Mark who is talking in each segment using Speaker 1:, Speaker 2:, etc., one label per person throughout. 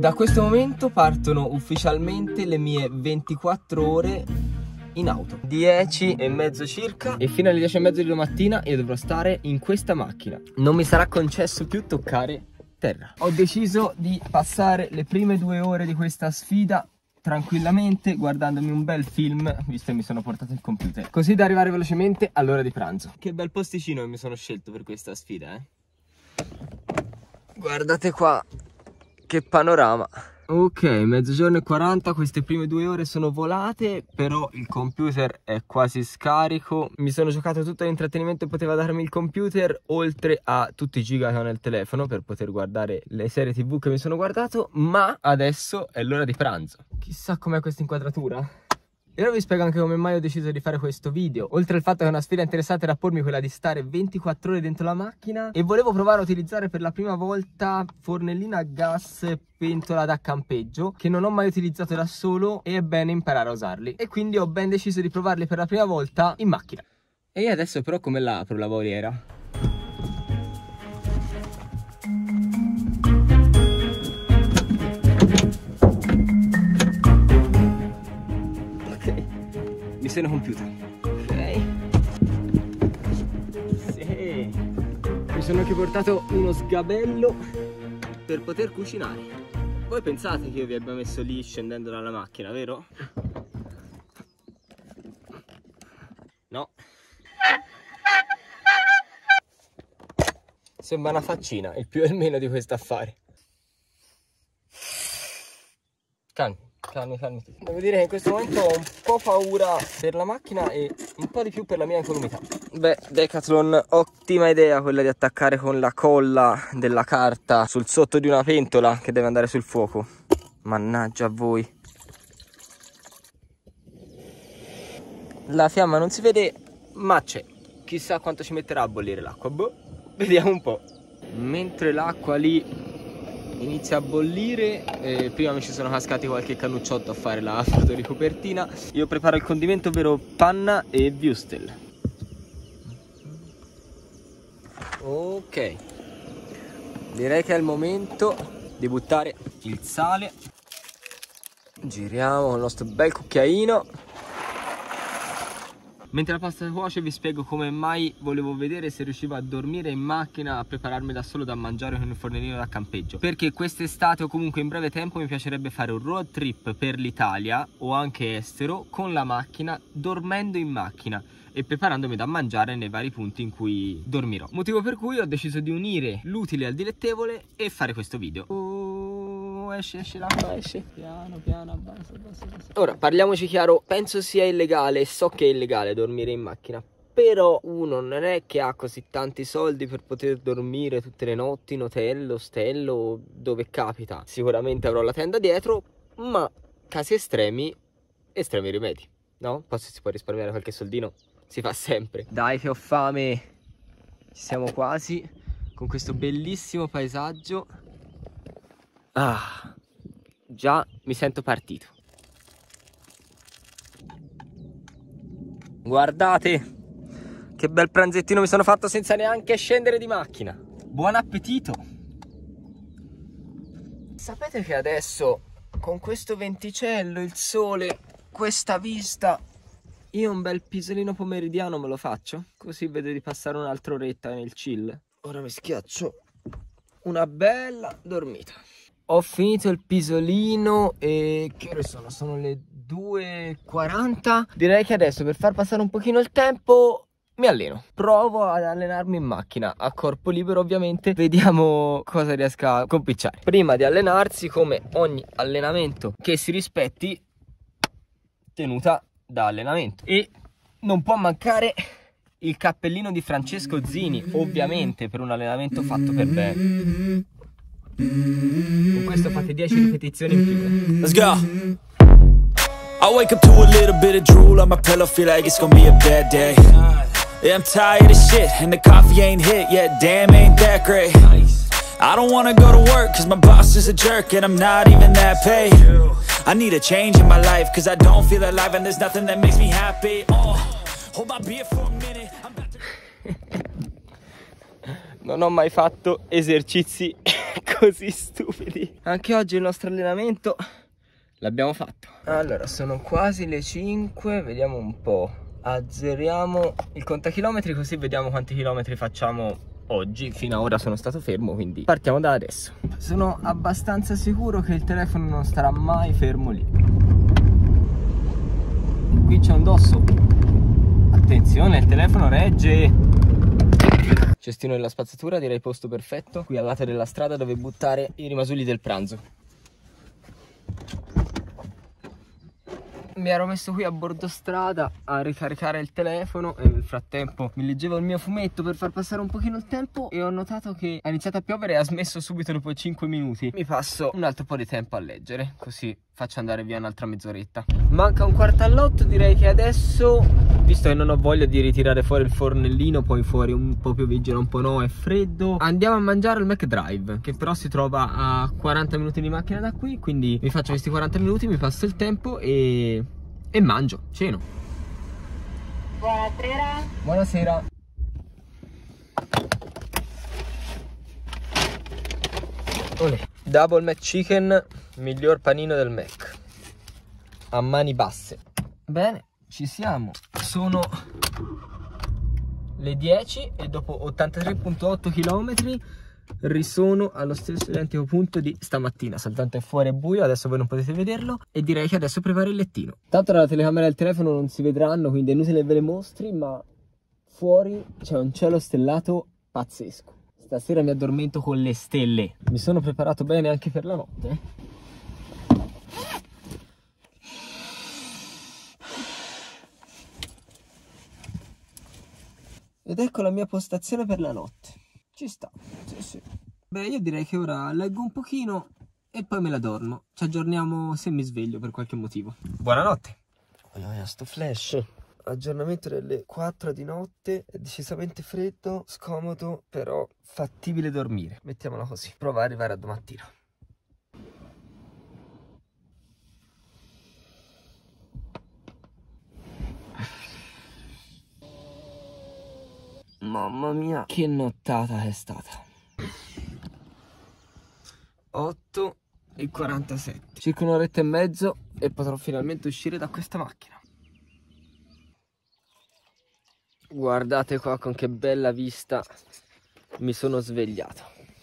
Speaker 1: Da questo momento partono ufficialmente le mie 24 ore in auto, 10:30 circa, e fino alle 10:30 di domattina io dovrò stare in questa macchina. Non mi sarà concesso più toccare terra. Ho deciso di passare le prime 2 ore di questa sfida tranquillamente guardandomi un bel film, visto che mi sono portato il computer, così da arrivare velocemente all'ora di pranzo. Che bel posticino che mi sono scelto per questa sfida, Guardate qua, che panorama. Ok, 12:40, queste prime 2 ore sono volate, però il computer è quasi scarico. Mi sono giocato tutto l'intrattenimento che poteva darmi il computer, oltre a tutti i giga che ho nel telefono per poter guardare le serie TV che mi sono guardato, ma adesso è l'ora di pranzo. Chissà com'è questa inquadratura. E ora vi spiego anche come mai ho deciso di fare questo video. Oltre al fatto che una sfida interessante era pormi quella di stare 24 ore dentro la macchina, e volevo provare a utilizzare per la prima volta fornellina a gas, pentola da campeggio, che non ho mai utilizzato da solo e è bene imparare a usarli. E quindi ho ben deciso di provarli per la prima volta in macchina. E io adesso però come la apro la voliera? Missione computer. Ok. Sì. Mi sono anche portato uno sgabello per poter cucinare. Voi pensate che io vi abbia messo lì scendendo dalla macchina, vero? No. Sembra una faccina, il più e il meno di questo affare. Calmi. Devo dire che in questo momento ho un po' paura per la macchina e un po' di più per la mia incolumità. Beh, Decathlon, ottima idea quella di attaccare con la colla della carta sul sotto di una pentola che deve andare sul fuoco. Mannaggia a voi. La fiamma non si vede, ma c'è. Chissà quanto ci metterà a bollire l'acqua. Boh, vediamo un po'. Mentre l'acqua lì inizia a bollire, prima mi ci sono cascati qualche cannucciotto a fare la foto di copertina. Io preparo il condimento, ovvero panna e würstel. Ok, direi che è il momento di buttare il sale. Giriamo il nostro bel cucchiaino. Mentre la pasta cuoce vi spiego come mai volevo vedere se riuscivo a dormire in macchina a prepararmi da solo da mangiare con il fornellino da campeggio, perché quest'estate o comunque in breve tempo mi piacerebbe fare un road trip per l'Italia o anche estero con la macchina, dormendo in macchina e preparandomi da mangiare nei vari punti in cui dormirò. Motivo per cui ho deciso di unire l'utile al dilettevole e fare questo video. Esce l'acqua, esce. Piano, abbassa. Ora, parliamoci chiaro, penso sia illegale, so che è illegale dormire in macchina, però uno non è che ha così tanti soldi per poter dormire tutte le notti in hotel, ostello, dove capita. Sicuramente avrò la tenda dietro, ma casi estremi rimedi, no? Poi se si può risparmiare qualche soldino, si fa sempre. Dai che ho fame, ci siamo quasi, con questo bellissimo paesaggio. Ah, già mi sento partito. Guardate che bel pranzettino mi sono fatto senza neanche scendere di macchina. Buon appetito. Sapete che adesso con questo venticello, il sole, questa vista, io un bel pisolino pomeridiano me lo faccio, così vedo di passare un'altra oretta nel chill. Ora mi schiaccio una bella dormita. Ho finito il pisolino e che ore sono? Sono le 2:40. Direi che adesso, per far passare un pochino il tempo, mi alleno. Provo ad allenarmi in macchina, a corpo libero ovviamente. Vediamo cosa riesca a compicciare. Prima di allenarsi, come ogni allenamento che si rispetti, tenuta da allenamento. E non può mancare il cappellino di Francesco Zini, ovviamente per un allenamento fatto per bene. Con questo fate 10 ripetizioni in più.
Speaker 2: Let's go. I wake up to a little bit of drool on my pillow, feel like it's gonna be a bad day. Yeah, I'm tired of shit and the coffee ain't hit yet, damn ain't that great. I don't wanna go to work cause my boss is a jerk and I'm not even that paid. I need a change in my life cause I don't feel alive and there's nothing that makes me happy. Hold my beer for a minute.
Speaker 1: Non ho mai fatto esercizi così stupidi. Anche oggi il nostro allenamento l'abbiamo fatto. Allora, sono quasi le 5, vediamo un po'. Azzeriamo il contachilometri così vediamo quanti chilometri facciamo oggi. Fino ad ora sono stato fermo, quindi partiamo da adesso. Sono abbastanza sicuro che il telefono non starà mai fermo lì. Qui c'è un dosso. Attenzione, il telefono regge. Cestino della spazzatura, direi posto perfetto. Qui al lato della strada dove buttare i rimasugli del pranzo. Mi ero messo qui a bordo strada a ricaricare il telefono e nel frattempo mi leggevo il mio fumetto per far passare un pochino il tempo e ho notato che ha iniziato a piovere e ha smesso subito dopo 5 minuti. Mi passo un altro po' di tempo a leggere, così faccio andare via un'altra mezz'oretta. Manca un quarto all'8, direi che adesso, visto che non ho voglia di ritirare fuori il fornellino, poi fuori un po' pioviggerà, un po' no, è freddo, andiamo a mangiare al McDrive, che però si trova a 40 minuti di macchina da qui, quindi mi faccio questi 40 minuti, mi passo il tempo e mangio, ceno.
Speaker 3: Buonasera.
Speaker 1: Buonasera. Olè. Double McChicken, miglior panino del Mac, a mani basse. Bene, ci siamo. Sono le 10 e dopo 83,8 km risono allo stesso identico punto di stamattina, soltanto è fuori è buio, adesso voi non potete vederlo e direi che adesso preparo il lettino. Tanto dalla telecamera del telefono non si vedranno, quindi è inutile ve le mostri, ma fuori c'è un cielo stellato pazzesco. Stasera mi addormento con le stelle. Mi sono preparato bene anche per la notte. Ed ecco la mia postazione per la notte. Ci sta, sì sì. Beh, io direi che ora leggo un pochino e poi me la dormo. Ci aggiorniamo se mi sveglio per qualche motivo. Buonanotte. Sto flash. Aggiornamento delle 4 di notte. È decisamente freddo, scomodo, però fattibile dormire. Mettiamola così. Prova ad arrivare a domattina. Mamma mia, che nottata è stata. 8:47. Circa un'oretta e mezzo e potrò finalmente uscire da questa macchina. Guardate qua con che bella vista mi sono svegliato.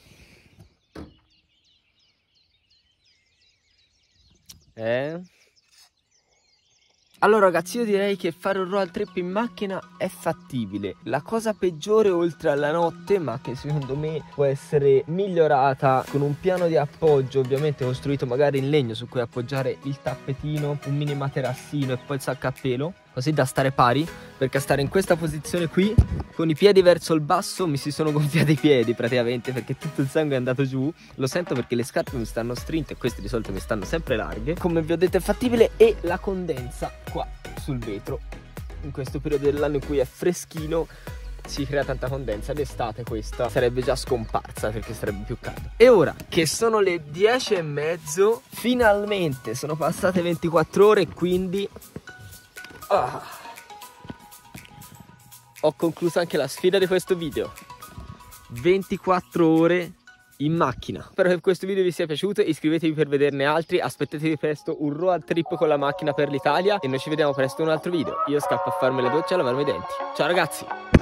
Speaker 1: Allora ragazzi, io direi che fare un road trip in macchina è fattibile. La cosa peggiore oltre alla notte, ma che secondo me può essere migliorata con un piano di appoggio ovviamente costruito magari in legno su cui appoggiare il tappetino, un mini materassino e poi il sacco a pelo, così da stare pari, perché a stare in questa posizione qui con i piedi verso il basso mi si sono gonfiati i piedi praticamente, perché tutto il sangue è andato giù. Lo sento perché le scarpe mi stanno strinte e queste di solito mi stanno sempre larghe. Come vi ho detto è fattibile. E la condensa qua sul vetro in questo periodo dell'anno in cui è freschino si crea tanta condensa. D'estate questa sarebbe già scomparsa perché sarebbe più caldo. E ora che sono le 10:30 finalmente sono passate 24 ore e quindi ho concluso anche la sfida di questo video. 24 ore in macchina. Spero che questo video vi sia piaciuto, iscrivetevi per vederne altri, aspettatevi presto un road trip con la macchina per l'Italia e noi ci vediamo presto in un altro video. Io scappo a farmi la doccia e a lavarmi i denti. Ciao ragazzi!